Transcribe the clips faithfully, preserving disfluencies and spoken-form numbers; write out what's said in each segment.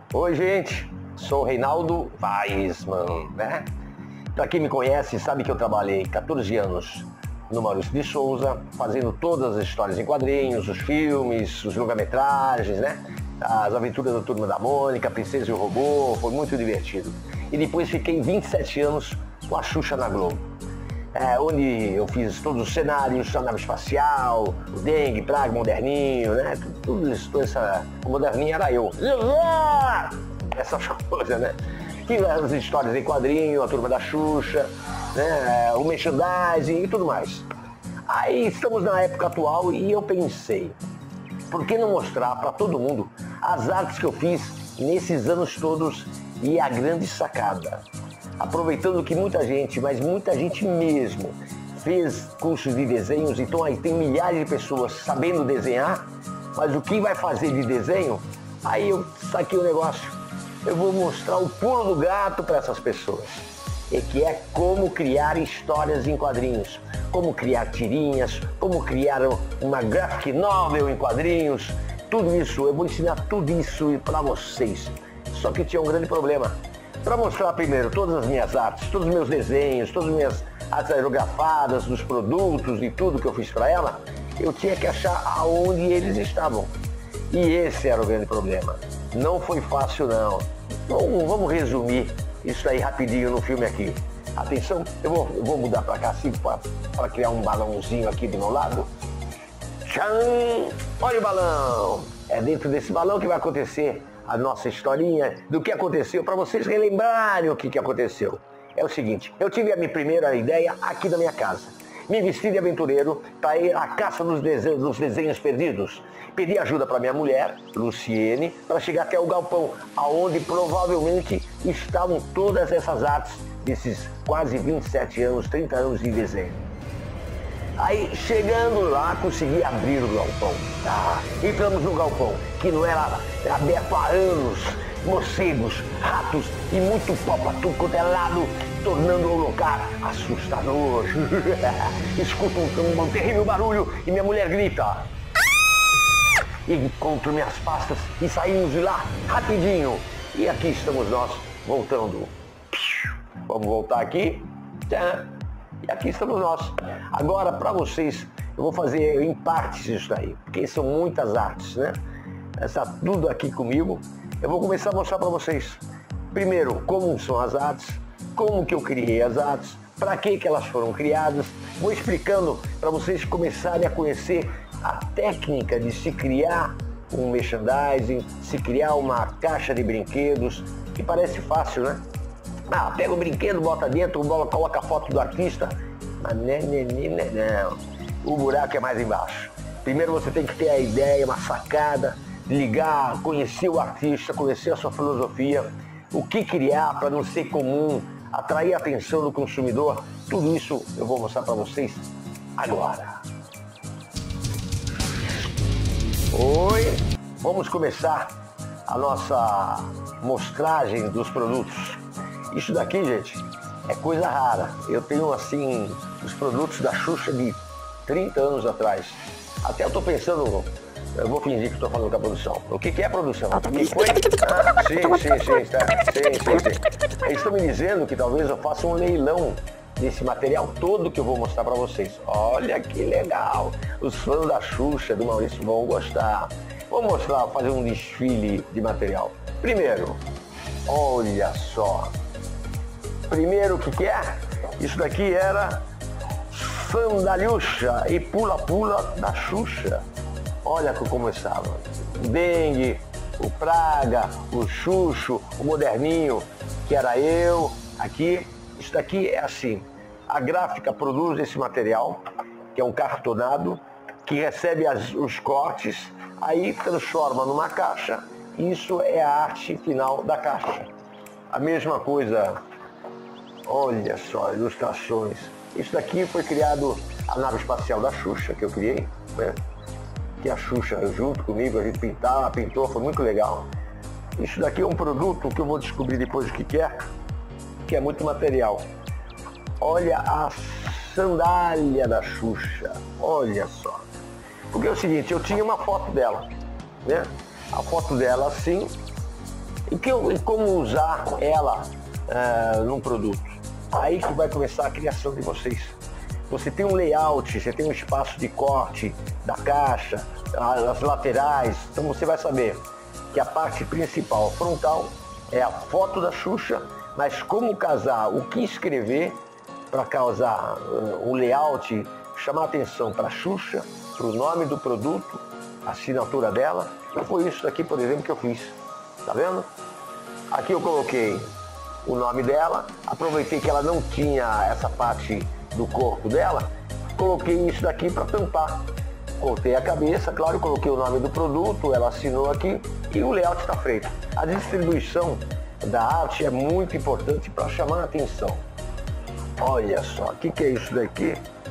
Oi, gente, sou o Reinaldo Weissman, né? Para quem me conhece, sabe que eu trabalhei quatorze anos no Maurício de Souza, fazendo todas as histórias em quadrinhos, os filmes, os longa-metragens, né? As aventuras da Turma da Mônica, Princesa e o Robô, foi muito divertido. E depois fiquei vinte e sete anos com a Xuxa na Globo. É, onde eu fiz todos os cenários, a nave espacial, o dengue, praga, moderninho, né? Tudo isso, toda essa... O moderninho era eu. Essas coisas, né? Fiz as histórias em quadrinho, a Turma da Xuxa, né? O merchandising e tudo mais. Aí estamos na época atual e eu pensei, por que não mostrar para todo mundo as artes que eu fiz nesses anos todos e a grande sacada? Aproveitando que muita gente, mas muita gente mesmo, fez cursos de desenhos, então aí tem milhares de pessoas sabendo desenhar, mas o que vai fazer de desenho? Aí eu saquei o negócio, eu vou mostrar o pulo do gato para essas pessoas, e que é como criar histórias em quadrinhos, como criar tirinhas, como criar uma graphic novel em quadrinhos, tudo isso, eu vou ensinar tudo isso para vocês. Só que tinha um grande problema. Para mostrar primeiro todas as minhas artes, todos os meus desenhos, todas as minhas artes aerografadas, dos produtos e tudo que eu fiz para ela, eu tinha que achar aonde eles estavam. E esse era o grande problema. Não foi fácil não. Então vamos resumir isso aí rapidinho no filme aqui. Atenção, eu vou, eu vou mudar para cá assim para criar um balãozinho aqui do meu lado. Tchan! Olha o balão! É dentro desse balão que vai acontecer a nossa historinha do que aconteceu, para vocês relembrarem o que, que aconteceu. É o seguinte, eu tive a minha primeira ideia aqui na minha casa. Me vesti de aventureiro para ir à caça dos desenhos, dos desenhos perdidos. Pedi ajuda para minha mulher, Luciene, para chegar até o galpão, aonde provavelmente estavam todas essas artes desses quase vinte e sete anos, trinta anos de desenho. Aí, chegando lá, consegui abrir o galpão. Ah, entramos no galpão, que não era aberto há anos. Morcegos, ratos e muito pó para tudo quanto é lado, tornando o lugar assustador. Escuto um, um terrível barulho e minha mulher grita. Encontro minhas pastas e saímos de lá rapidinho. E aqui estamos nós, voltando. Vamos voltar aqui. Tchan. E aqui estamos nós. Agora, para vocês, eu vou fazer em partes isso daí, porque são muitas artes, né? Está tudo aqui comigo. Eu vou começar a mostrar para vocês. Primeiro, como são as artes, como que eu criei as artes, para que que elas foram criadas. Vou explicando para vocês começarem a conhecer a técnica de se criar um merchandising, se criar uma caixa de brinquedos, que parece fácil, né? Ah, pega o brinquedo, bota dentro, coloca a foto do artista. Mas não, não, não, não. O buraco é mais embaixo. Primeiro você tem que ter a ideia, uma sacada, ligar, conhecer o artista, conhecer a sua filosofia, o que criar para não ser comum, atrair a atenção do consumidor. Tudo isso eu vou mostrar para vocês agora. Oi! Vamos começar a nossa mostragem dos produtos. Isso daqui, gente, é coisa rara. Eu tenho, assim, os produtos da Xuxa de trinta anos atrás. Até eu tô pensando, eu vou fingir que estou falando com a produção. O que, que é produção? O que foi? Ah, sim, sim, sim, tá. sim, sim, sim. Eles estão me dizendo que talvez eu faça um leilão desse material todo que eu vou mostrar para vocês. Olha que legal! Os fãs da Xuxa, do Maurício, vão gostar. Vou mostrar, fazer um desfile de material. Primeiro, olha só. Primeiro, o que que é? Isso daqui era Sandalhuxa e Pula-Pula da Xuxa. Olha como estava. O dengue, o praga, o Xuxo, o moderninho, que era eu, aqui. Isso daqui é assim. A gráfica produz esse material, que é um cartonado, que recebe as, os cortes, aí transforma numa caixa. Isso é a arte final da caixa. A mesma coisa. Olha só, ilustrações. Isso daqui foi criado a nave espacial da Xuxa, que eu criei, né? Que a Xuxa junto comigo, a gente pintava, pintou, foi muito legal. Isso daqui é um produto que eu vou descobrir depois o que que é, que é muito material. Olha a sandália da Xuxa, olha só. Porque é o seguinte, eu tinha uma foto dela, né? A foto dela assim, E, que eu, e como usar ela uh, num produto. Aí que vai começar a criação de vocês. Você tem um layout, você tem um espaço de corte da caixa, as laterais, então você vai saber que a parte principal, frontal, é a foto da Xuxa, mas como casar, o que escrever para causar um layout, chamar atenção para a Xuxa, para o nome do produto, a assinatura dela. E foi isso aqui, por exemplo, que eu fiz. Tá vendo? Aqui eu coloquei o nome dela, aproveitei que ela não tinha essa parte do corpo dela, coloquei isso daqui para tampar. Cortei a cabeça, claro, coloquei o nome do produto, ela assinou aqui e o layout está feito. A distribuição da arte é muito importante para chamar a atenção. Olha só, o que, que é isso daqui?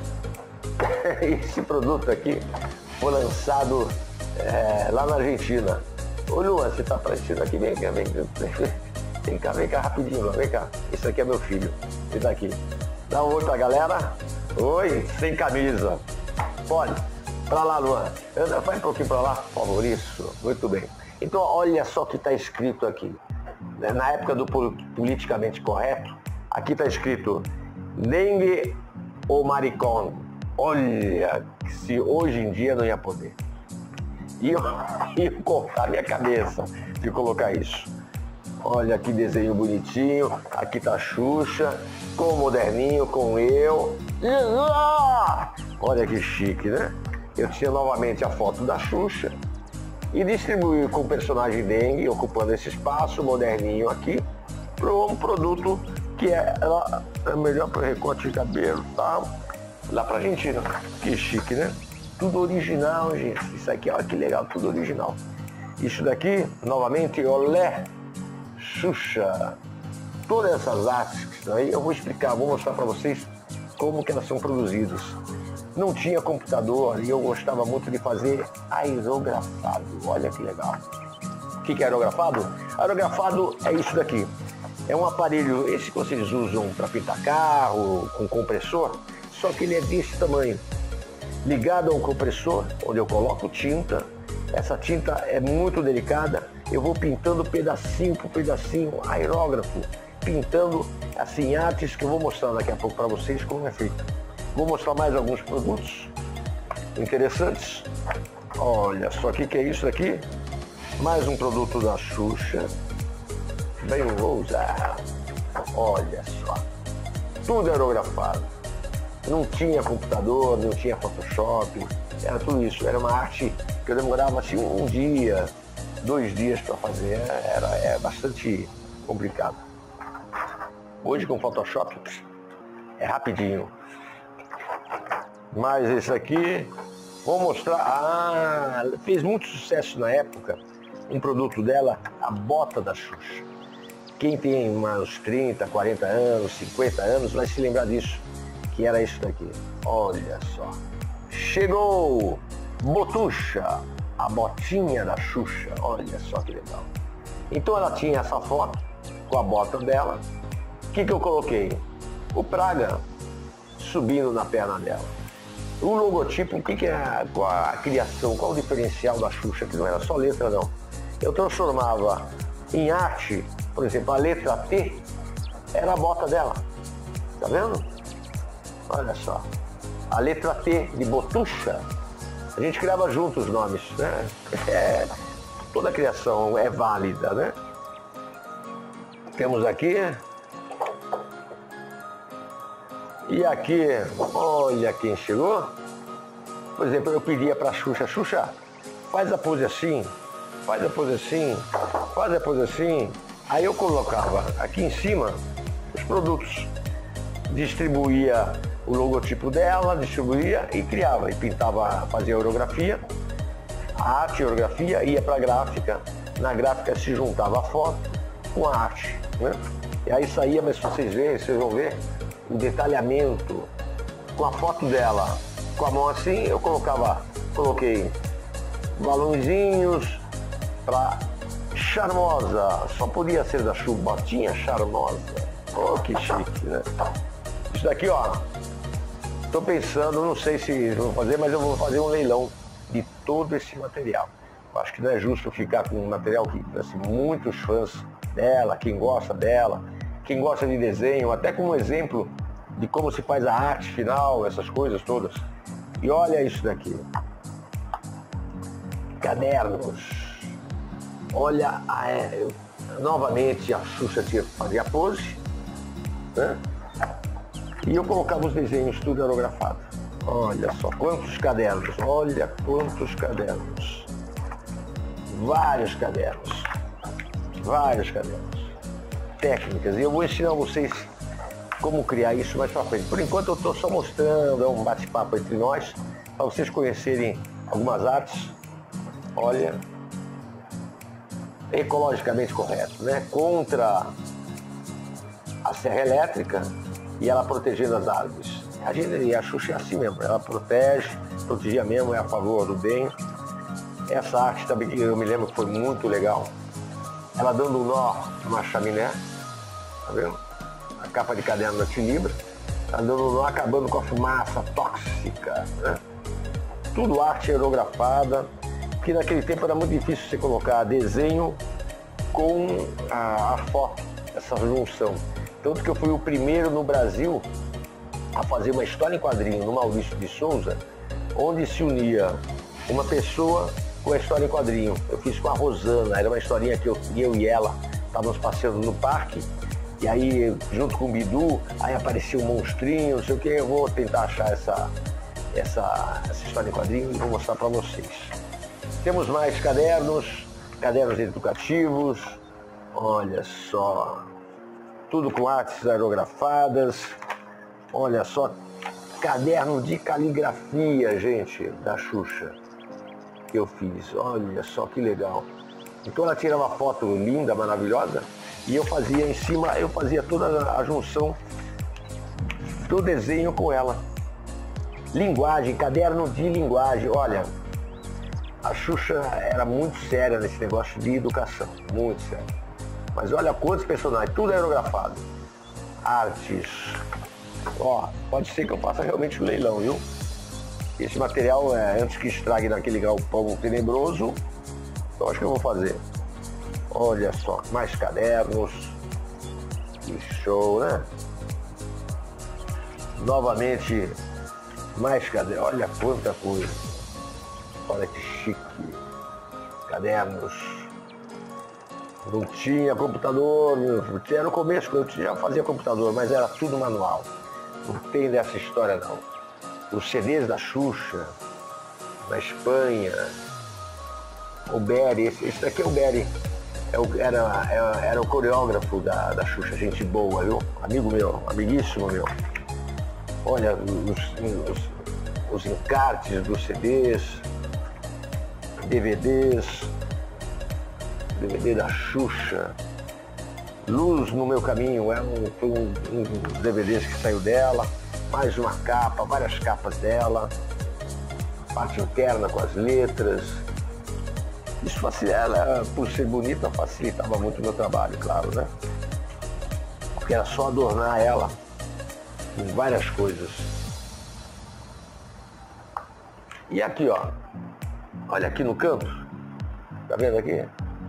Esse produto aqui foi lançado é, lá na Argentina. Ô Luan, você tá aparecendo aqui, vem cá, vem cá, vem cá, vem cá rapidinho, vem cá. Esse aqui é meu filho, ele tá aqui. Dá um oi pra galera. Oi, sem camisa. Pode, pra lá, Luan. Anda, vai um pouquinho pra lá, por favor, isso, muito bem. Então, olha só o que tá escrito aqui. Na época do politicamente correto, aqui tá escrito dengue ou maricón. Olha, se hoje em dia não ia poder. E eu ia cortar minha cabeça de colocar isso. Olha que desenho bonitinho. Aqui tá a Xuxa, com o moderninho, com eu. Olha que chique, né? Eu tinha novamente a foto da Xuxa e distribuí com o personagem dengue, ocupando esse espaço, moderninho aqui, para um produto que é, ela é melhor para recorte de cabelo, tá? Lá pra Argentina. Que chique, né? Tudo original, gente. Isso aqui, olha que legal, tudo original. Isso daqui, novamente, olé, Xuxa. Todas essas artes que estão aí, eu vou explicar, vou mostrar para vocês como que elas são produzidas. Não tinha computador e eu gostava muito de fazer aerografado. Olha que legal. O que é aerografado? Aerografado é isso daqui. É um aparelho, esse que vocês usam para pintar carro, com compressor, só que ele é desse tamanho. Ligado a um compressor, onde eu coloco tinta. Essa tinta é muito delicada. Eu vou pintando pedacinho por pedacinho, aerógrafo, pintando assim artes que eu vou mostrar daqui a pouco para vocês como é feito. Vou mostrar mais alguns produtos interessantes. Olha só o que, que é isso aqui. Mais um produto da Xuxa. Bem, vou usar. Olha só. Tudo aerografado. Não tinha computador, não tinha Photoshop. Era tudo isso. Era uma arte que eu demorava assim um dia, dois dias para fazer. Era é bastante complicado. Hoje com Photoshop é rapidinho. Mas esse aqui, vou mostrar. Ah, fez muito sucesso na época um produto dela, a bota da Xuxa. Quem tem uns trinta, quarenta anos, cinquenta anos vai se lembrar disso, que era isso daqui. Olha só. Chegou Botuxa, a botinha da Xuxa. Olha só que legal. Então ela tinha essa foto com a bota dela. O que, que eu coloquei? O Praga subindo na perna dela. O logotipo, o que, que é a, qual a criação, qual o diferencial da Xuxa, que não era só letra não. Eu transformava em arte, por exemplo, a letra T era a bota dela. Tá vendo? Olha só. A letra T de Botuxa, a gente criava juntos os nomes, né? É, toda a criação é válida, né? Temos aqui. E aqui, olha quem chegou. Por exemplo, eu pedia para a Xuxa, Xuxa, faz a pose assim, faz a pose assim, faz a pose assim. Aí eu colocava aqui em cima os produtos, distribuía o logotipo dela, distribuía e criava. E pintava, fazia a orografia, a arte, a orografia, ia para a gráfica. Na gráfica se juntava a foto com a arte, né? E aí saía, mas se vocês verem, vocês vão ver o detalhamento com a foto dela, com a mão assim, eu colocava, coloquei balãozinhos para charmosa, só podia ser da Xuxa, botinha charmosa. Oh, que chique, né? Isso daqui, ó, tô pensando, não sei se vou fazer, mas eu vou fazer um leilão de todo esse material. Acho que não é justo ficar com um material que, assim, muitos fãs dela, quem gosta dela, quem gosta de desenho, até como exemplo de como se faz a arte final, essas coisas todas. E olha isso daqui. Cadernos. Olha, a, é, novamente a Xuxa tinha que fazer a pose, né? E eu colocava os desenhos tudo aerografado. Olha só, quantos cadernos, olha quantos cadernos. Vários cadernos, vários cadernos, técnicas, e eu vou ensinar vocês como criar isso mais pra frente. Por enquanto eu estou só mostrando, é um bate-papo entre nós, para vocês conhecerem algumas artes. Olha, ecologicamente correto, né? Contra a serra elétrica e ela protegendo as árvores. A gente, a Xuxa é assim mesmo, ela protege, protegia mesmo, é a favor do bem. Essa arte também, eu me lembro que foi muito legal. Ela dando um nó numa chaminé, tá vendo? A capa de caderno da Tilibra. Ela dando um nó, acabando com a fumaça tóxica, né? Tudo arte aerografada, porque naquele tempo era muito difícil você colocar desenho com a, a foto, essa junção. Tanto que eu fui o primeiro no Brasil a fazer uma história em quadrinho no Maurício de Souza, onde se unia uma pessoa com a história em quadrinho. Eu fiz com a Rosana, era uma historinha que eu, eu e ela estávamos passeando no parque, e aí junto com o Bidu, aí aparecia um monstrinho, não sei o que, eu vou tentar achar essa, essa, essa história em quadrinho e vou mostrar para vocês. Temos mais cadernos, cadernos educativos, olha só, tudo com artes aerografadas, olha só, caderno de caligrafia, gente, da Xuxa. Que eu fiz, olha só que legal. Então ela tirava uma foto linda, maravilhosa, e eu fazia em cima, eu fazia toda a junção do desenho com ela. Linguagem, caderno de linguagem, olha, a Xuxa era muito séria nesse negócio de educação, muito séria. Mas olha quantos personagens, tudo aerografado. Artes, ó, pode ser que eu faça realmente um leilão, viu? Esse material, é, antes que estrague naquele galpão tenebroso, eu acho que eu vou fazer. Olha só, mais cadernos. Que show, né? Novamente, mais cadernos. Olha quanta coisa. Olha que chique. Cadernos. Não tinha computador. Era no começo, eu já fazia computador, mas era tudo manual. Não tem dessa história, não. Os C Ds da Xuxa, da Espanha, o Berry, esse, esse daqui é o Berry, é o, era, era, era o coreógrafo da, da Xuxa, gente boa, viu? Amigo meu, amiguíssimo meu. Olha, os, os, os encartes dos C Ds, D V Ds, D V D da Xuxa, Luz no Meu Caminho, é um, foi um, um dos D V Ds que saiu dela. Mais uma capa, várias capas dela, parte interna com as letras. Isso facilitava, por ser bonita, facilitava muito o meu trabalho, claro, né? Porque era só adornar ela com várias coisas. E aqui, ó, olha aqui no canto, tá vendo aqui?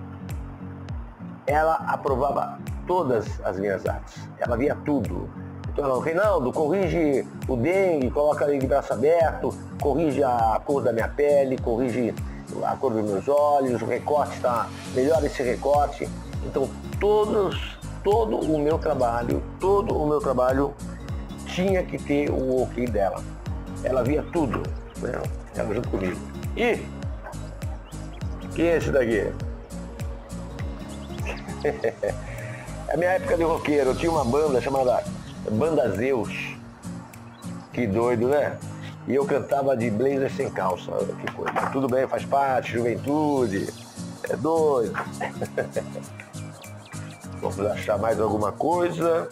Ela aprovava todas as minhas artes, ela via tudo. Então, Reinaldo, corrige o dengue, coloca ele de braço aberto, corrige a cor da minha pele, corrige a cor dos meus olhos, o recorte está, melhora esse recorte. Então, todos, todo o meu trabalho, todo o meu trabalho tinha que ter o ok dela. Ela via tudo, né? Ela junto comigo. E quem é esse daqui? É a minha época de roqueiro, eu tinha uma banda chamada Banda Zeus, que doido, né? E eu cantava de blazer sem calça, que coisa. Tudo bem, faz parte, juventude, é doido. Vamos achar mais alguma coisa.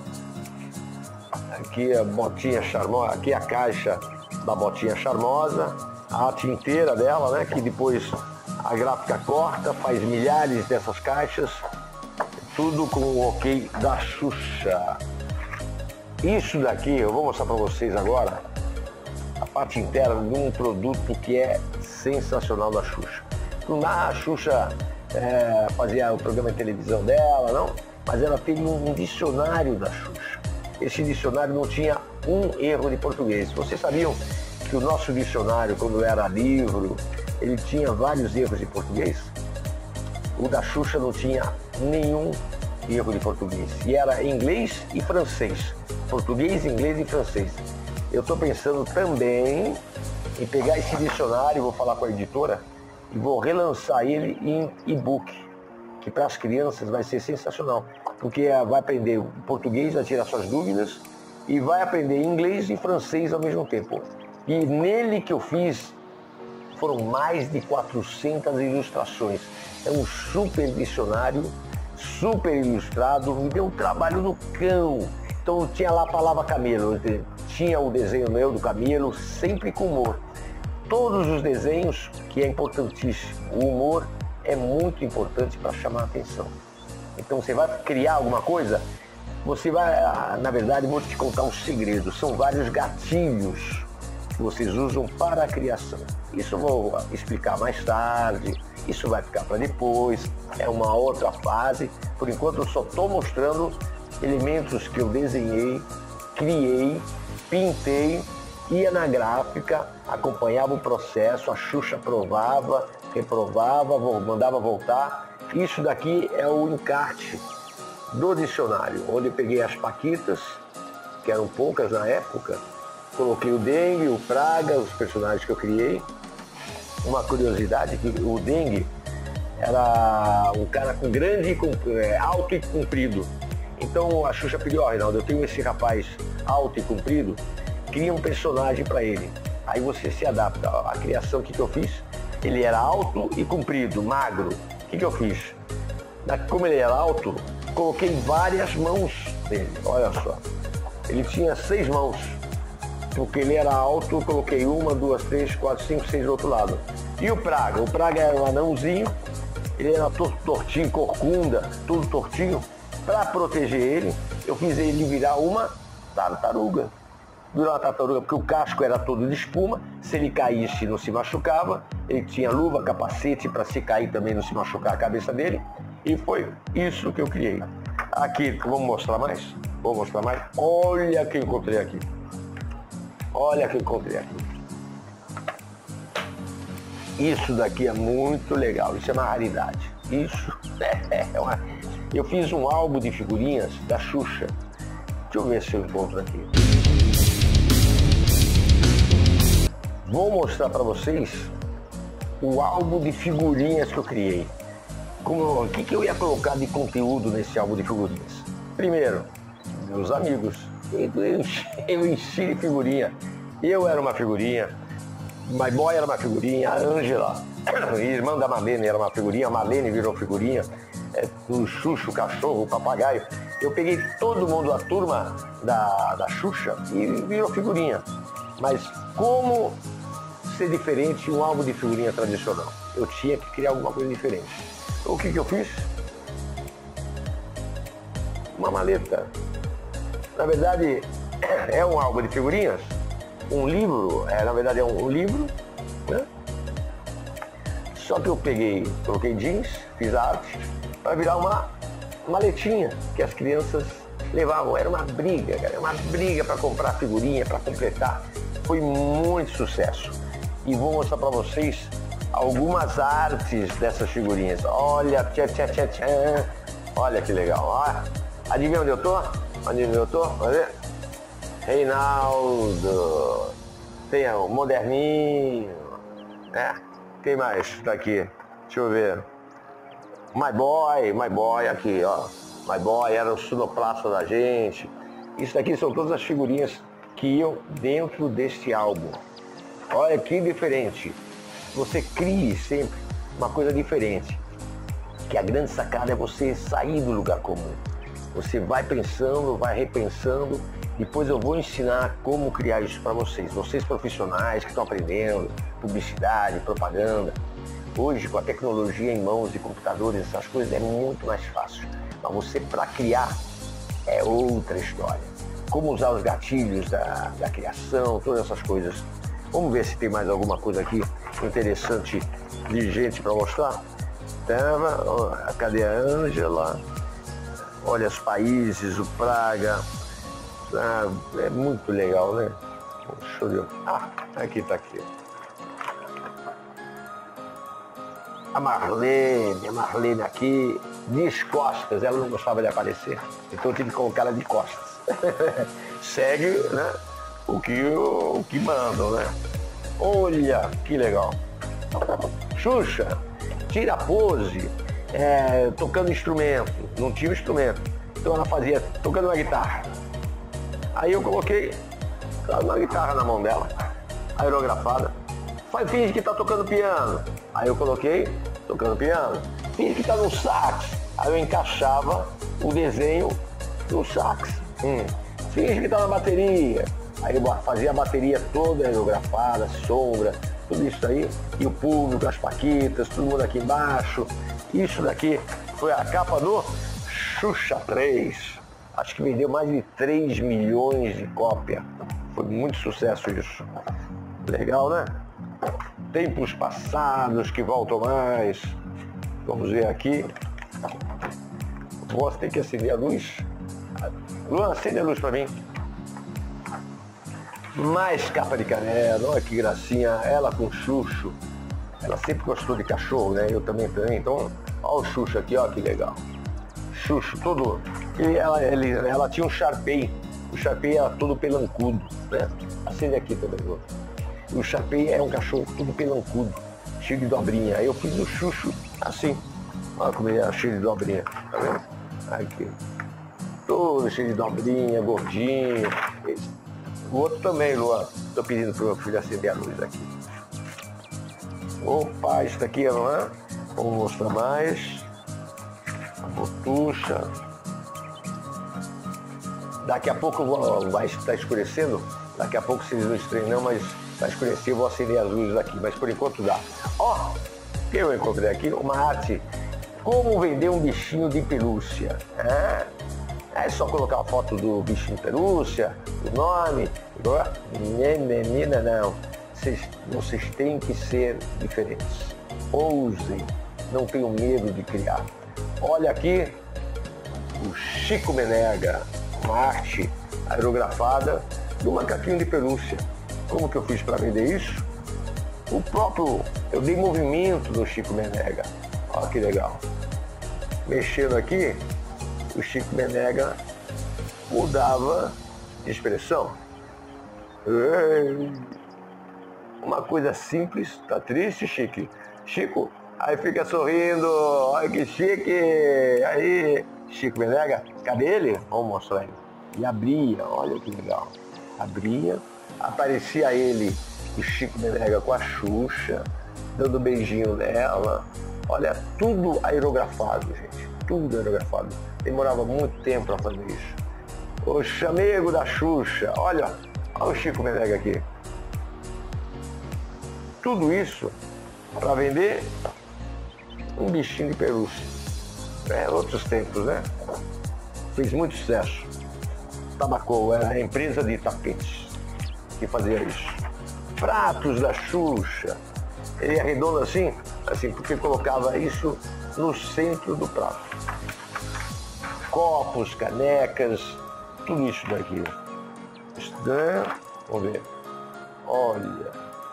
Aqui a botinha charmosa, aqui a caixa da botinha charmosa, a arte inteira dela, né? Que depois a gráfica corta, faz milhares dessas caixas, tudo com o ok da Xuxa. Isso daqui eu vou mostrar para vocês agora, a parte interna de um produto que é sensacional da Xuxa. Ah, a Xuxa é, fazia o programa de televisão dela, não. Mas ela teve um dicionário da Xuxa. Esse dicionário não tinha um erro de português. Vocês sabiam que o nosso dicionário, quando era livro, ele tinha vários erros de português? O da Xuxa não tinha nenhum erro de português. E era inglês e francês. Português, inglês e francês. Eu estou pensando também em pegar esse dicionário, vou falar com a editora, e vou relançar ele em e-book, que para as crianças vai ser sensacional, porque vai aprender português, vai tirar suas dúvidas, e vai aprender inglês e francês ao mesmo tempo. E nele que eu fiz, foram mais de quatrocentas ilustrações. É um super dicionário, super ilustrado, me deu um trabalho no cão. Então tinha lá a palavra camelo, tinha o desenho meu do camelo, sempre com humor. Todos os desenhos, que é importantíssimo, o humor é muito importante para chamar a atenção. Então você vai criar alguma coisa, você vai, na verdade, vou te contar um segredo, são vários gatilhos que vocês usam para a criação. Isso eu vou explicar mais tarde, isso vai ficar para depois, é uma outra fase. Por enquanto eu só estou mostrando elementos que eu desenhei, criei, pintei, ia na gráfica, acompanhava o processo, a Xuxa aprovava, reprovava, mandava voltar. Isso daqui é o encarte do dicionário, onde eu peguei as paquitas, que eram poucas na época, coloquei o Dengue, o Praga, os personagens que eu criei. Uma curiosidade, que o Dengue era um cara com grande, alto e comprido. Então a Xuxa pediu, ó, Reinaldo, eu tenho esse rapaz alto e comprido, cria um personagem para ele. Aí você se adapta. A criação que, que eu fiz, ele era alto e comprido, magro. O que, que eu fiz? Como ele era alto, coloquei várias mãos nele, olha só. Ele tinha seis mãos, porque ele era alto, eu coloquei uma, duas, três, quatro, cinco, seis do outro lado. E o Praga? O Praga era um anãozinho, ele era todo tortinho, corcunda, tudo tortinho. Para proteger ele, eu fiz ele virar uma tartaruga. Virar uma tartaruga porque o casco era todo de espuma, se ele caísse não se machucava, ele tinha luva, capacete para se cair também não se machucar a cabeça dele. E foi isso que eu criei. Aqui, vamos mostrar mais? Vou mostrar mais? Olha o que eu encontrei aqui. Olha o que eu encontrei aqui. Isso daqui é muito legal, isso é uma raridade. Isso é uma... Eu fiz um álbum de figurinhas da Xuxa. Deixa eu ver se eu encontro aqui. Vou mostrar para vocês o álbum de figurinhas que eu criei. Como, o que, que eu ia colocar de conteúdo nesse álbum de figurinhas? Primeiro, meus amigos. Eu enchi, eu enchi de figurinha. Eu era uma figurinha, My Boy era uma figurinha, a Ângela, irmã da Marlene, era uma figurinha, a Marlene virou figurinha, é, o Xuxa, o cachorro, o papagaio. Eu peguei todo mundo, a turma da, da Xuxa, e virou figurinha. Mas como ser diferente um álbum de figurinha tradicional? Eu tinha que criar alguma coisa diferente. O que que eu fiz? Uma maleta. Na verdade, é um álbum de figurinhas, um livro, é, na verdade é um, um livro, né? Só que eu peguei, coloquei jeans, fiz arte, para virar uma maletinha que as crianças levavam. Era uma briga, cara, uma briga para comprar figurinha, para completar. Foi muito sucesso. E vou mostrar para vocês algumas artes dessas figurinhas. Olha, tchá, tchá, tchá, tchá. Olha que legal. Olha. Adivinha onde eu tô? Onde eu tô? Vai ver? Reinaldo. Tem o Moderninho. É. Quem mais tá aqui? Deixa eu ver. My Boy, My Boy aqui, ó. My Boy era o sonoplasta da gente. Isso daqui são todas as figurinhas que iam dentro deste álbum. Olha que diferente. Você crie sempre uma coisa diferente. Que a grande sacada é você sair do lugar comum. Você vai pensando, vai repensando. Depois eu vou ensinar como criar isso para vocês. Vocês profissionais que estão aprendendo, publicidade, propaganda. Hoje, com a tecnologia em mãos e computadores, essas coisas é muito mais fácil. Mas você, para criar, é outra história. Como usar os gatilhos da, da criação, todas essas coisas. Vamos ver se tem mais alguma coisa aqui interessante de gente para mostrar. Tava, cadê a Ângela? Olha os países, o Praga. Ah, é muito legal, né? Deixa eu ver. Ah, aqui tá aqui. A Marlene, a Marlene aqui, de costas, ela não gostava de aparecer, então eu tive que colocar ela de costas. Segue, né, o que, o que mandam, né? Olha, que legal. Xuxa, tira a pose, é, tocando instrumento, não tinha um instrumento, então ela fazia, tocando uma guitarra. Aí eu coloquei uma guitarra na mão dela, aerografada. Faz, finge que tá tocando piano. Aí eu coloquei, tocando piano. Finge que tá no sax. Aí eu encaixava o desenho no sax. Hum. Finge que tá na bateria. Aí eu fazia a bateria toda aerografada, sombra, tudo isso aí. E o público, as paquitas, todo mundo aqui embaixo. Isso daqui foi a capa do Xuxa três. Acho que vendeu mais de três milhões de cópias. Foi muito sucesso isso. Legal, né? Tempos passados que voltam mais. Vamos ver aqui. Você tem que acender a luz. Luan, acende a luz para mim. Mais capa de canela. Olha que gracinha. Ela com Xuxo. Ela sempre gostou de cachorro, né? Eu também também. Então, olha o Xuxo aqui, ó, que legal. Xuxo, todo. E ela, ele, ela tinha um Sharpei. O Sharpei era todo pelancudo, né? Acende aqui também, Luan. O Sharpei é um cachorro tudo pelancudo, cheio de dobrinha. Aí eu fiz o Xuxo assim. Olha como ele é cheio de dobrinha, tá vendo? Aqui. Todo cheio de dobrinha, gordinho. O outro também, Luan. Tô pedindo pro meu filho acender a luz aqui. Opa, isso daqui, não é? Vamos mostrar mais. A botucha. Daqui a pouco vai estar escurecendo. Daqui a pouco, se eles não estranham, mas vai escurecer, eu vou acender as luzes aqui. Mas por enquanto dá. Ó, o que eu encontrei aqui? Uma arte. Como vender um bichinho de pelúcia. É, é só colocar a foto do bichinho de pelúcia, o nome. Menina, não. Vocês, vocês têm que ser diferentes. Ousem. Não tenham medo de criar. Olha aqui o Chico Menega. Uma arte aerografada do macaquinho de pelúcia. Como que eu fiz para vender isso? O próprio, eu dei movimento no Chico Menega. Olha que legal. Mexendo aqui, o Chico Menega mudava de expressão. Uma coisa simples, tá triste, Chico? Chico, aí fica sorrindo, olha que chique. Aí, Chico Menega, cadê ele? Vamos mostrar ele. E abria, olha que legal. Abria, aparecia ele, o Chico Menega com a Xuxa, dando um beijinho nela. Olha, tudo aerografado, gente. Tudo aerografado. Demorava muito tempo para fazer isso. O chamego da Xuxa, olha, olha o Chico Menega aqui. Tudo isso para vender um bichinho de pelúcia. É, outros tempos, né? Fez muito sucesso. Tabacou, era a empresa de tapetes que fazia isso. Pratos da Xuxa. Ele é redondo assim, assim, porque colocava isso no centro do prato. Copos, canecas, tudo isso daqui. Vamos ver. Olha.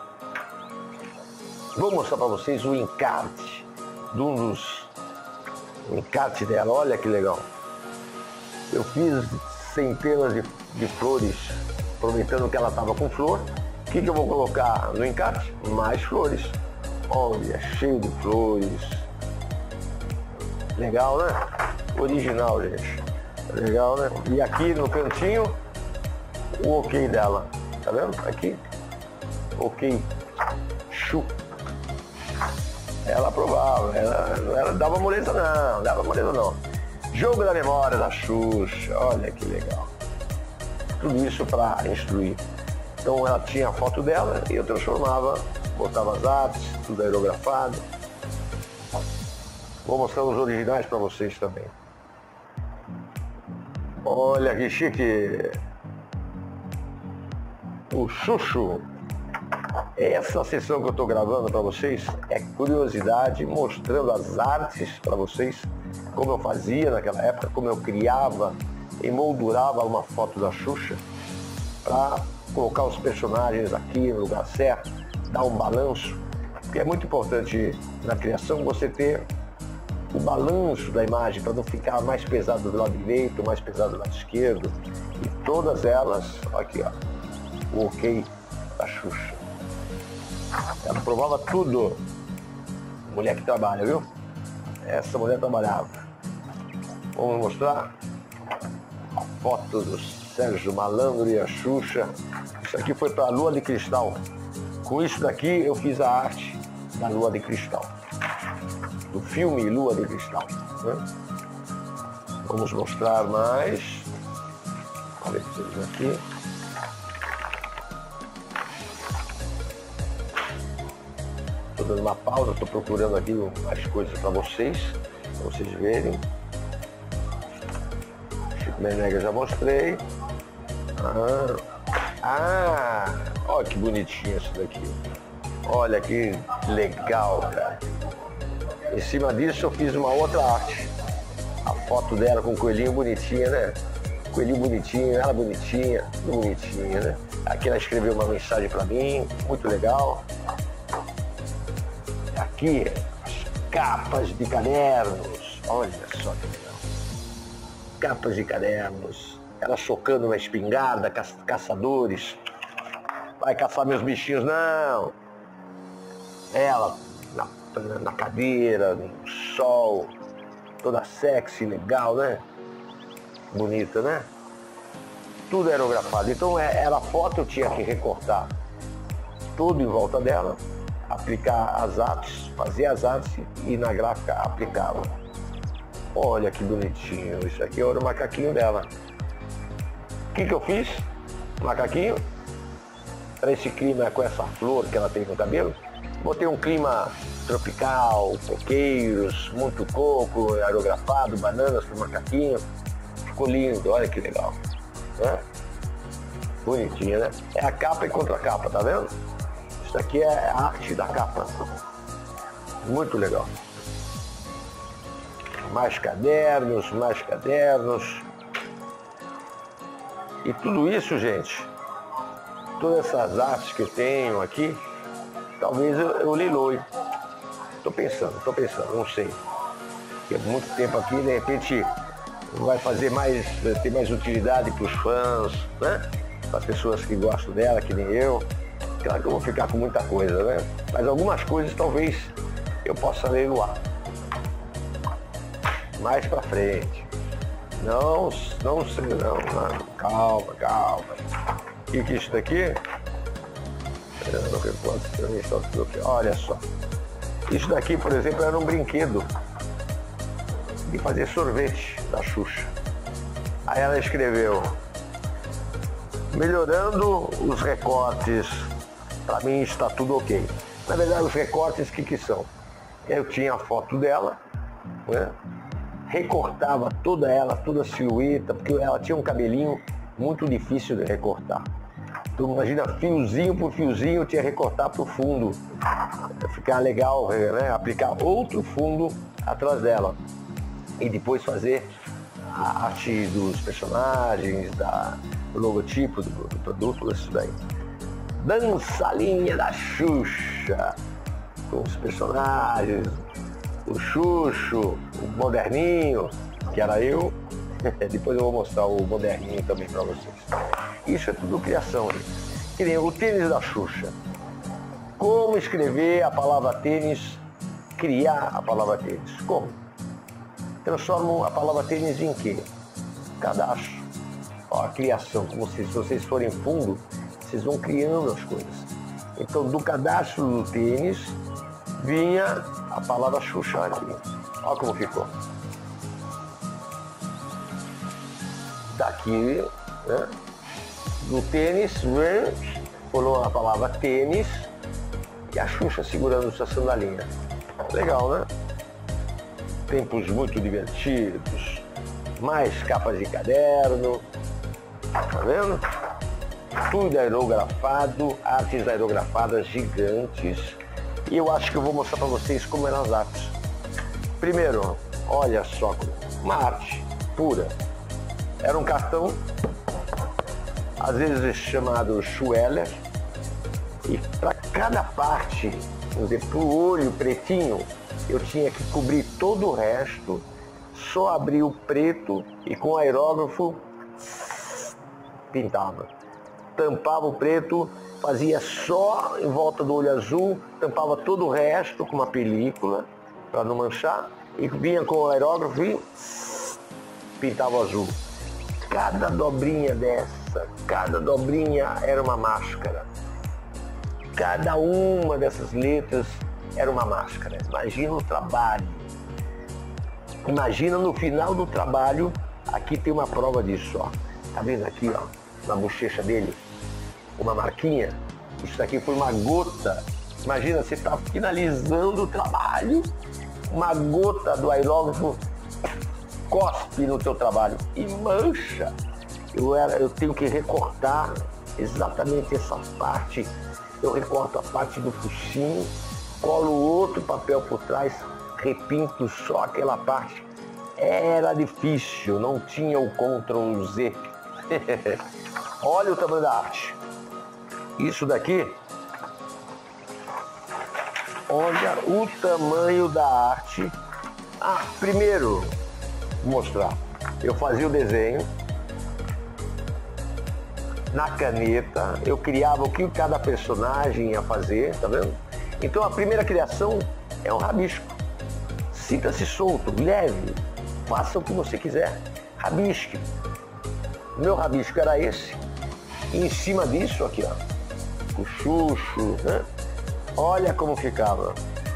Vou mostrar para vocês o encarte de um dos... O encarte dela, olha que legal. Eu fiz centenas de, de flores, aproveitando que ela estava com flor. O que, que eu vou colocar no encarte? Mais flores. Olha, cheio de flores. Legal, né? Original, gente. Legal, né? E aqui no cantinho, o ok dela. Tá vendo? Aqui. Ok. Chu. Ela aprovava. Ela, ela dava moleza não. Dava moleza não. Jogo da memória da Xuxa. Olha que legal. Tudo isso para instruir. Então ela tinha a foto dela e eu transformava, botava as artes, tudo aerografado. Vou mostrar os originais para vocês também. Olha que chique! O Xuxo. Essa sessão que eu estou gravando para vocês é curiosidade, mostrando as artes para vocês, como eu fazia naquela época, como eu criava, emoldurava uma foto da Xuxa para colocar os personagens aqui no lugar certo, dar um balanço, porque é muito importante na criação você ter o balanço da imagem para não ficar mais pesado do lado direito, mais pesado do lado esquerdo, e todas elas, aqui ó, o ok da Xuxa. Ela provava tudo. Mulher que trabalha, viu? Essa mulher trabalhava. Vamos mostrar a foto do Sérgio Malandro e a Xuxa. Isso aqui foi para a Lua de Cristal. Com isso daqui eu fiz a arte da Lua de Cristal, do filme Lua de Cristal, né? Vamos mostrar mais. Olha vocês aqui. Estou dando uma pausa, estou procurando aqui as coisas para vocês, para vocês verem. Chico Menega já mostrei. Ah, ah, olha que bonitinho isso daqui. Olha que legal, cara. Em cima disso eu fiz uma outra arte. A foto dela com o coelhinho bonitinha, né? Coelhinho bonitinho, ela bonitinha, tudo bonitinha, né? Aqui ela escreveu uma mensagem para mim, muito legal. Aqui, as capas de cadernos. Olha só que legal. Capas de cadernos. Ela socando uma espingarda, ca caçadores. Vai caçar meus bichinhos, não. Ela na, na cadeira, no sol. Toda sexy, legal, né? Bonita, né? Tudo aerografado. Então era a foto, eu tinha que recortar tudo em volta dela, aplicar as artes, fazer as artes e na gráfica aplicava. Olha que bonitinho, isso aqui era o macaquinho dela. O que que eu fiz? Macaquinho, para esse clima com essa flor que ela tem no cabelo, botei um clima tropical, coqueiros, muito coco, aerografado, bananas pro macaquinho. Ficou lindo, olha que legal. Né? Bonitinho, né? É a capa e contra capa, tá vendo? Isso aqui é a arte da capa. Muito legal. Mais cadernos, mais cadernos. E tudo isso, gente, todas essas artes que eu tenho aqui, talvez eu, eu leiloe. Tô pensando, tô pensando, não sei. Porque é muito tempo aqui, de repente vai fazer mais, vai ter mais utilidade para os fãs, né? Para as pessoas que gostam dela, que nem eu. Claro que eu vou ficar com muita coisa, né? Mas algumas coisas talvez eu possa leiloar. Mais pra frente. Não, não sei, não, não. Calma, calma. O que que é isso daqui? Olha só. Isso daqui, por exemplo, era um brinquedo de fazer sorvete da Xuxa. Aí ela escreveu: melhorando os recortes, para mim está tudo ok. Na verdade, os recortes, o que que são? Eu tinha a foto dela, né? Recortava toda ela, toda a silhueta, porque ela tinha um cabelinho muito difícil de recortar. Então imagina, fiozinho por fiozinho, eu tinha que recortar para o fundo. Ficar legal, né? Aplicar outro fundo atrás dela. E depois fazer a arte dos personagens, da, do logotipo do, do produto, isso daí. Dançalinha da Xuxa, com os personagens, o Xuxo, o Moderninho, que era eu. Depois eu vou mostrar o Moderninho também para vocês. Isso é tudo criação. Hein? Que nem o tênis da Xuxa. Como escrever a palavra tênis, criar a palavra tênis? Como? Transformo a palavra tênis em quê? Cadastro. Ó, a criação, como se, se vocês forem fundo, vocês vão criando as coisas. Então, do cadastro do tênis, vinha a palavra Xuxa aqui. Olha como ficou. Daqui, né? Do tênis, colou a palavra tênis e a Xuxa segurando sua sandalinha. Legal, né? Tempos muito divertidos. Mais capas de caderno. Tá vendo? tudo aerografado, artes aerografadas gigantes. E eu acho que eu vou mostrar para vocês como eram as artes. Primeiro, olha só, uma arte pura. Era um cartão, às vezes chamado Schweller, e para cada parte, vamos dizer, para o olho pretinho, eu tinha que cobrir todo o resto, só abrir o preto e com o aerógrafo pintava. Tampava o preto, fazia só em volta do olho azul, tampava todo o resto com uma película para não manchar e vinha com o aerógrafo e pintava o azul. Cada dobrinha dessa, cada dobrinha era uma máscara. Cada uma dessas letras era uma máscara. Imagina o trabalho. Imagina no final do trabalho, aqui tem uma prova disso, ó. Tá vendo aqui, ó, na bochecha dele? Uma marquinha. Isso daqui foi uma gota. Imagina, você está finalizando o trabalho, uma gota do aerógrafo cospe no teu trabalho e mancha. Eu, era, eu tenho que recortar exatamente essa parte. Eu recorto a parte do focinho, colo outro papel por trás, repinto só aquela parte. Era difícil, não tinha o control Z. Olha o tamanho da arte. Isso daqui, olha o tamanho da arte. Ah, primeiro, vou mostrar. Eu fazia o desenho na caneta, eu criava o que cada personagem ia fazer, tá vendo? Então a primeira criação é um rabisco. Sinta-se solto, leve, faça o que você quiser, rabisque. O meu rabisco era esse, e em cima disso aqui, ó, o Xuxo, né? Olha como ficava.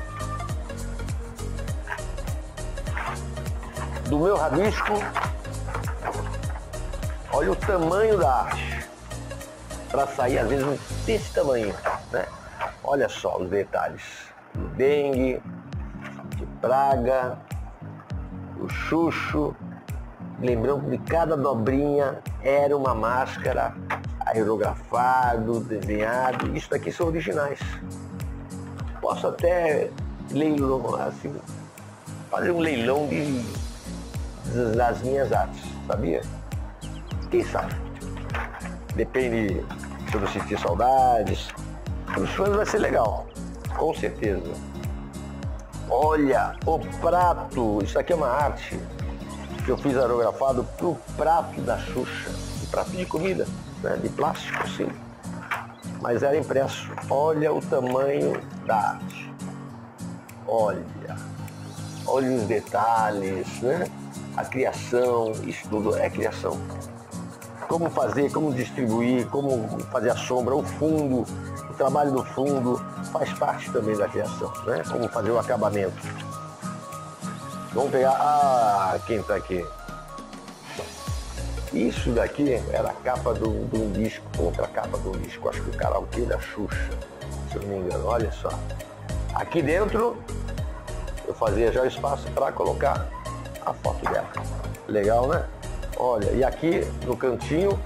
Do meu rabisco, olha o tamanho da arte. Para sair, às vezes, desse tamanho, né? Olha só os detalhes. O dengue, de praga, o Xuxo. Lembrando que cada dobrinha era uma máscara, aerografado, desenhado. Isso daqui são originais. Posso até leilão, assim, fazer um leilão de, das minhas artes, sabia? Quem sabe? Depende se eu sentir saudades. Para os fãs vai ser legal, com certeza. Olha o prato, isso aqui é uma arte que eu fiz aerografado para o prato da Xuxa, um prato de comida, né, de plástico assim, mas era impresso. Olha o tamanho da arte, olha, olha os detalhes, né? A criação, isso tudo é criação. Como fazer, como distribuir, como fazer a sombra, o fundo, o trabalho do fundo faz parte também da criação, né? Como fazer o acabamento. Vamos pegar, ah, quem tá aqui? Isso daqui era a capa de um disco, outra capa de um disco, acho que o karaokê da Xuxa, se eu não me engano, olha só. Aqui dentro, eu fazia já o espaço para colocar a foto dela. Legal, né? Olha, e aqui no cantinho,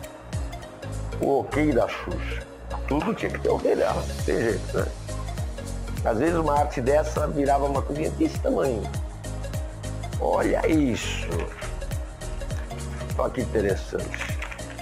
o ok da Xuxa. Tudo tinha que ter o ok dela, não tem jeito, né? Às vezes uma arte dessa virava uma coisinha desse tamanho. Olha isso! Olha que interessante.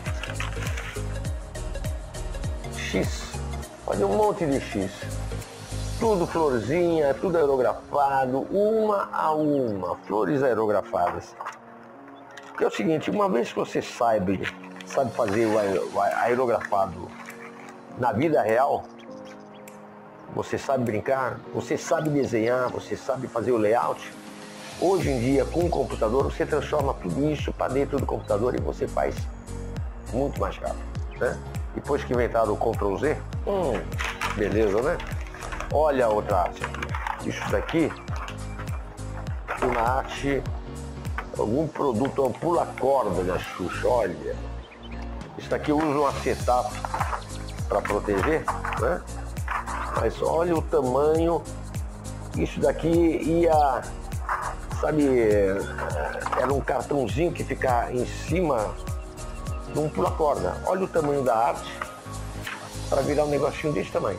X. Olha um monte de X. Tudo florzinha, tudo aerografado, uma a uma, flores aerografadas. Porque é o seguinte, uma vez que você sabe, sabe fazer o aerografado na vida real, você sabe brincar, você sabe desenhar, você sabe fazer o layout. Hoje em dia, com o computador, você transforma tudo isso para dentro do computador e você faz muito mais rápido, né? Depois que inventaram o control Z, hum, beleza, né? Olha a outra arte aqui. Isso daqui é uma arte, algum produto, uma pula-corda da Xuxa, olha. Isso daqui eu uso um acetato para proteger, né? Mas olha o tamanho. Isso daqui ia, sabe, era um cartãozinho que fica em cima num pula-corda. Olha o tamanho da arte para virar um negocinho desse tamanho.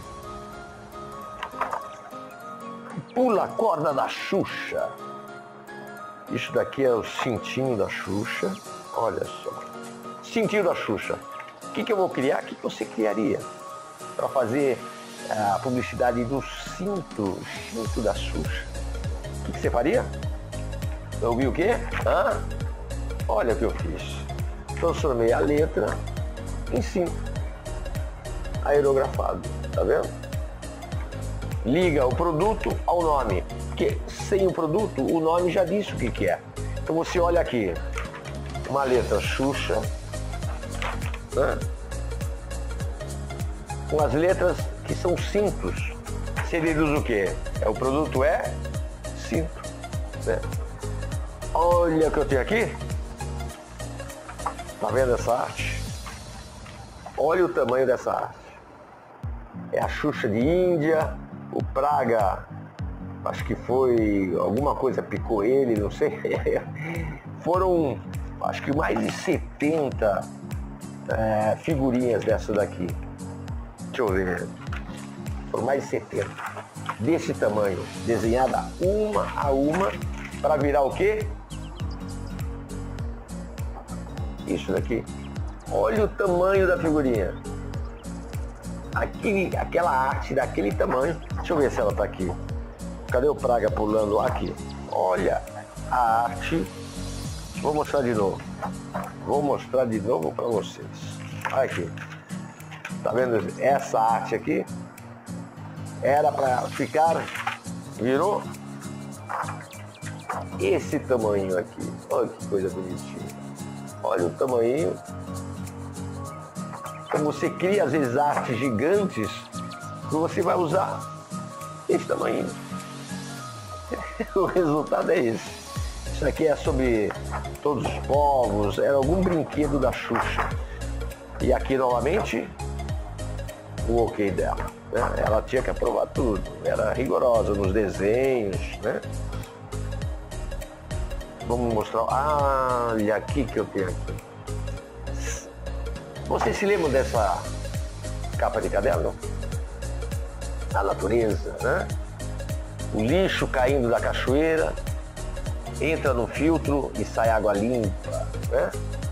Pula-corda da Xuxa. Isso daqui é o cintinho da Xuxa. Olha só. Cintinho da Xuxa. O que, que eu vou criar? O que, que você criaria para fazer a publicidade do cinto, cinto da Xuxa? O que, que você faria? Eu ouvi o quê? Hã? Olha o que eu fiz. Transformei a letra em cinto aerografado. Tá vendo? Liga o produto ao nome. Porque sem o produto, o nome já disse o que, que é. Então você olha aqui. Uma letra Xuxa. Né? Com as letras que são cintos. Você deduz o quê? É, o produto é cinto. Né? Olha o que eu tenho aqui. Tá vendo essa arte? Olha o tamanho dessa arte. É a Xuxa de Índia. O Praga, acho que foi alguma coisa, picou ele, não sei. Foram, acho que mais de setenta é, figurinhas dessa daqui. Deixa eu ver. Foram mais de setenta. Desse tamanho, desenhada uma a uma, para virar o quê? Isso daqui. Olha o tamanho da figurinha. Aquele, aquela arte daquele tamanho. Deixa eu ver se ela tá aqui. Cadê o Praga pulando? Aqui. Olha a arte. Vou mostrar de novo. Vou mostrar de novo para vocês. Olha aqui. Tá vendo essa arte aqui? Era para ficar... Virou? Esse tamanho aqui. Olha que coisa bonitinha. Olha o tamanho. Então você cria às vezes artes gigantes que você vai usar esse tamanho. O resultado é esse. Isso aqui é sobre todos os povos, era algum brinquedo da Xuxa. E aqui novamente o ok dela. Né? Ela tinha que aprovar tudo, era rigorosa nos desenhos. Né? Vamos mostrar. Ah, olha aqui que eu tenho aqui. Vocês se lembram dessa capa de caderno? A natureza, né? O lixo caindo da cachoeira, entra no filtro e sai água limpa, né?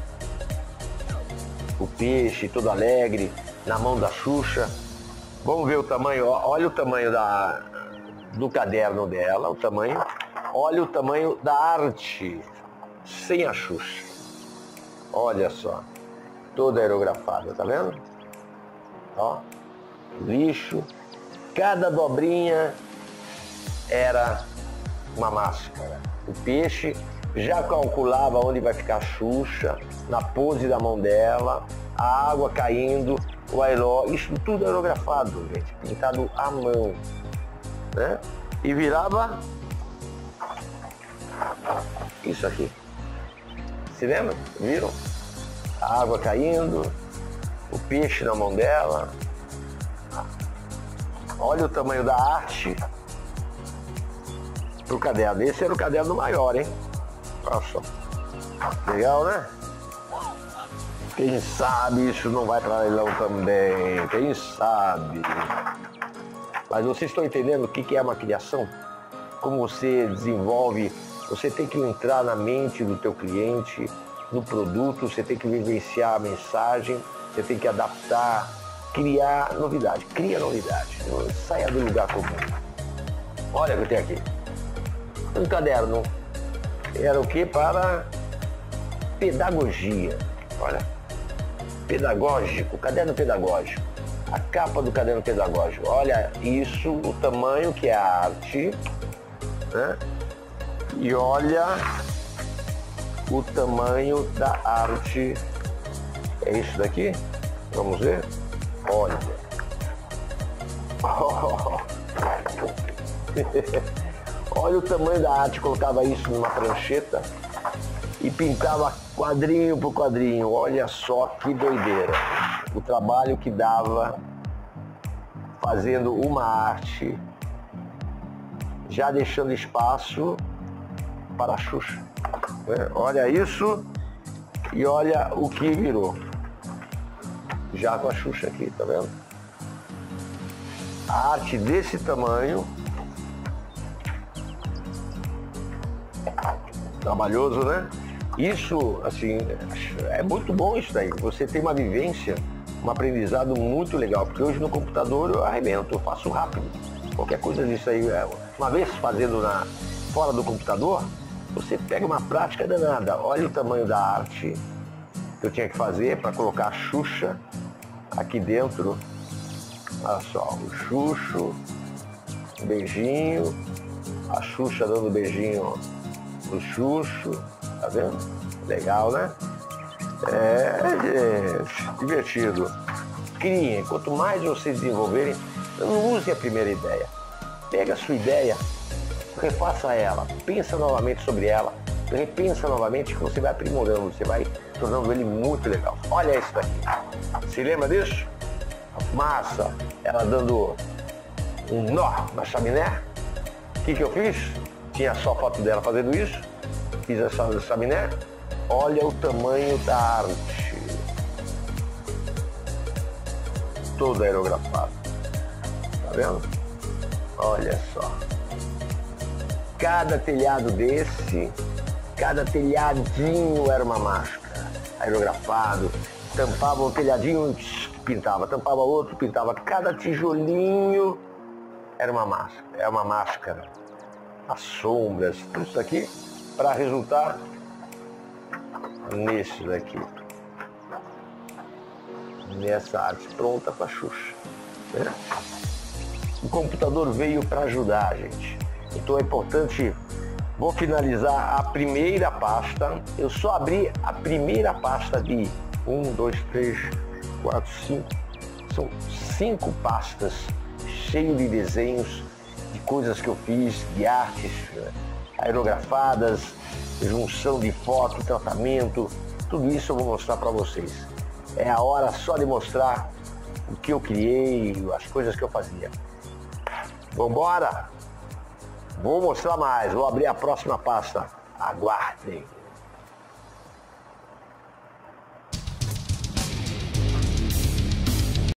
O peixe todo alegre, na mão da Xuxa. Vamos ver o tamanho, olha o tamanho da, do caderno dela, o tamanho. Olha o tamanho da arte sem a Xuxa. Olha só. Toda aerografada, tá vendo? Ó, lixo. Cada dobrinha era uma máscara. O peixe já calculava onde vai ficar a Xuxa, na pose da mão dela, a água caindo, o aeró, isso tudo aerografado, gente, pintado à mão, né? E virava isso aqui. Se lembra? Viram? A água caindo, o peixe na mão dela. Olha o tamanho da arte pro caderno. Esse era o caderno maior, hein? Olha só. Legal, né? Quem sabe isso não vai para leilão também. Quem sabe? Mas vocês estão entendendo o que é uma criação? Como você desenvolve? Você tem que entrar na mente do teu cliente, no produto, você tem que vivenciar a mensagem, você tem que adaptar, criar novidade. Cria novidade, saia do lugar comum. Olha o que eu tenho aqui. Um caderno. Era o que? Para pedagogia. Olha, pedagógico, caderno pedagógico. A capa do caderno pedagógico. Olha isso, o tamanho que é a arte, né? E olha o tamanho da arte. É isso daqui? Vamos ver? Olha. Oh. Olha o tamanho da arte. Colocava isso numa prancheta e pintava quadrinho por quadrinho. Olha só que doideira. O trabalho que dava fazendo uma arte, já deixando espaço para a Xuxa. Olha isso e olha o que virou. já com a Xuxa aqui, tá vendo? A arte desse tamanho, trabalhoso, né? Isso, assim, é muito bom isso daí. Você tem uma vivência, um aprendizado muito legal, porque hoje no computador eu arrebento, eu faço rápido. Qualquer coisa disso aí, uma vez fazendo na, fora do computador, você pega uma prática danada. Olha o tamanho da arte que eu tinha que fazer para colocar a Xuxa aqui dentro. Olha só, o Xuxo, um beijinho, a Xuxa dando beijinho no Xuxo, tá vendo? Legal, né? É, é divertido. Criem, quanto mais vocês desenvolverem, não use a primeira ideia. Pega a sua ideia, refaça ela, pensa novamente sobre ela, repensa novamente que você vai aprimorando, você vai tornando ele muito legal. Olha isso daqui. Se lembra disso? A fumaça, ela dando um nó na chaminé. O que que eu fiz? Tinha só foto dela fazendo isso. Fiz essa chaminé. Olha o tamanho da arte. Toda aerografada. Tá vendo? Olha só. Cada telhado desse, cada telhadinho era uma máscara. Aerografado. Tampava o telhadinho e pintava. Tampava outro, pintava. Cada tijolinho era uma máscara. É uma máscara. As sombras, tudo isso aqui para resultar nesse daqui. Nessa arte pronta para Xuxa. Né? O computador veio para ajudar, gente. Então é importante. Vou finalizar a primeira pasta. Eu só abri a primeira pasta de um, dois, três, quatro, cinco. São cinco pastas cheias de desenhos, de coisas que eu fiz, de artes aerografadas, junção de foto, tratamento. Tudo isso eu vou mostrar para vocês. É a hora só de mostrar o que eu criei, as coisas que eu fazia. Vambora! Vou mostrar mais, vou abrir a próxima pasta. Aguardem!